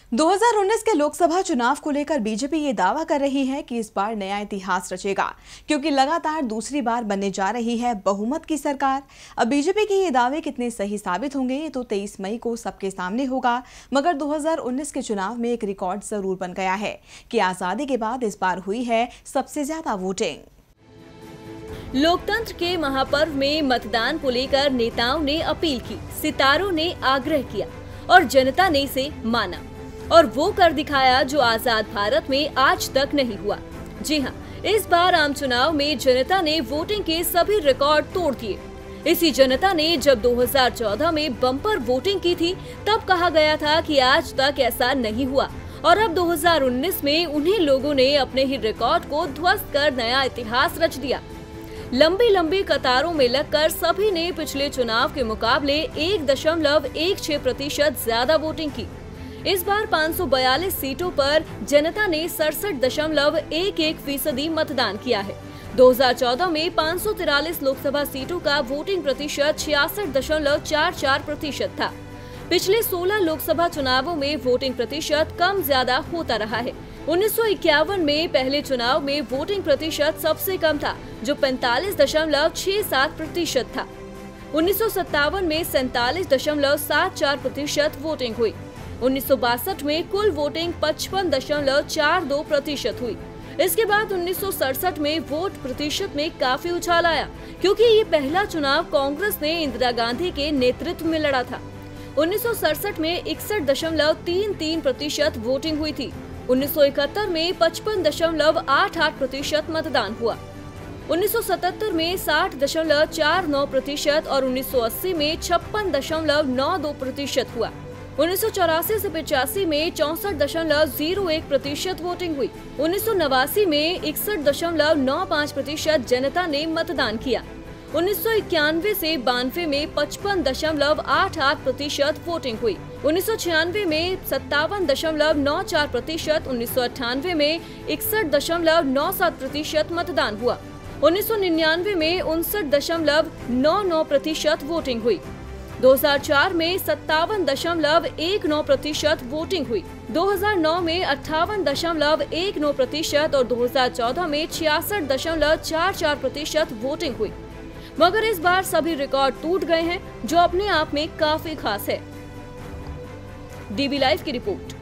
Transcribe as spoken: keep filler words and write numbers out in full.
दो हज़ार उन्नीस के लोकसभा चुनाव को लेकर बीजेपी ये दावा कर रही है कि इस बार नया इतिहास रचेगा, क्योंकि लगातार दूसरी बार बनने जा रही है बहुमत की सरकार। अब बीजेपी के ये दावे कितने सही साबित होंगे ये तो तेईस मई को सबके सामने होगा, मगर दो हज़ार उन्नीस के चुनाव में एक रिकॉर्ड जरूर बन गया है कि आजादी के बाद इस बार हुई है सबसे ज्यादा वोटिंग। लोकतंत्र के महापर्व में मतदान को लेकर नेताओं ने अपील की, सितारों ने आग्रह किया और जनता ने इसे माना और वो कर दिखाया जो आजाद भारत में आज तक नहीं हुआ। जी हाँ, इस बार आम चुनाव में जनता ने वोटिंग के सभी रिकॉर्ड तोड़ दिए। इसी जनता ने जब दो हज़ार चौदह में बम्पर वोटिंग की थी, तब कहा गया था कि आज तक ऐसा नहीं हुआ और अब दो हज़ार उन्नीस में उन्हीं लोगों ने अपने ही रिकॉर्ड को ध्वस्त कर नया इतिहास रच दिया। लंबी लंबी कतारों में लगकर सभी ने पिछले चुनाव के मुकाबले एक दशमलव एक छह प्रतिशत ज्यादा वोटिंग की। इस बार पाँच सौ बयालीस सीटों पर जनता ने सड़सठ दशमलव एक एक फीसदी मतदान किया है। दो हज़ार चौदह में पाँच सौ तिरालीस लोकसभा सीटों का वोटिंग प्रतिशत छियासठ दशमलव चार चार प्रतिशत था। पिछले सोलह लोकसभा चुनावों में वोटिंग प्रतिशत कम ज्यादा होता रहा है। उन्नीस सौ इक्यावन में पहले चुनाव में वोटिंग प्रतिशत सबसे कम था, जो पैंतालीस दशमलव छह सात प्रतिशत था। उन्नीस सौ सत्तावन में सैतालीस दशमलव सात चार प्रतिशत वोटिंग हुई। उन्नीस सौ बासठ में कुल वोटिंग पचपन दशमलव चार दो प्रतिशत हुई। इसके बाद उन्नीस सौ सड़सठ में वोट प्रतिशत में काफी उछाल आया, क्योंकि ये पहला चुनाव कांग्रेस ने इंदिरा गांधी के नेतृत्व में लड़ा था। उन्नीस सौ सड़सठ में इकसठ दशमलव तीन तीन प्रतिशत वोटिंग हुई थी। उन्नीस सौ इकहत्तर में पचपन दशमलव आठ आठ प्रतिशत मतदान हुआ। उन्नीस सौ सतहत्तर में साठ दशमलव चार नौ प्रतिशत और उन्नीस सौ अस्सी में छप्पन दशमलव नौ दो प्रतिशत हुआ। उन्नीस सौ चौरासी से पिचासी में चौसठ दशमलव जीरो एक प्रतिशत वोटिंग हुई। उन्नीस सौ नवासी में इकसठ दशमलव नौ पाँच प्रतिशत जनता ने मतदान किया। उन्नीस सौ इक्यानवे से बानवे में पचपन दशमलव आठ आठ प्रतिशत वोटिंग हुई। उन्नीस सौ छियानवे में सत्तावन दशमलव नौ चार प्रतिशत, उन्नीस सौ अट्ठानवे में इकसठ दशमलव नौ सात प्रतिशत मतदान हुआ। उन्नीस सौ निन्यानवे में उनसठ दशमलव नौ नौ प्रतिशत वोटिंग हुई। दो हज़ार चार में सत्तावन दशमलव एक नौ प्रतिशत वोटिंग हुई। दो हज़ार नौ में अट्ठावन दशमलव एक नौ प्रतिशत और दो हज़ार चौदह में छियासठ दशमलव चार चार प्रतिशत वोटिंग हुई। मगर इस बार सभी रिकॉर्ड टूट गए हैं, जो अपने आप में काफी खास है। डीबी लाइव की रिपोर्ट।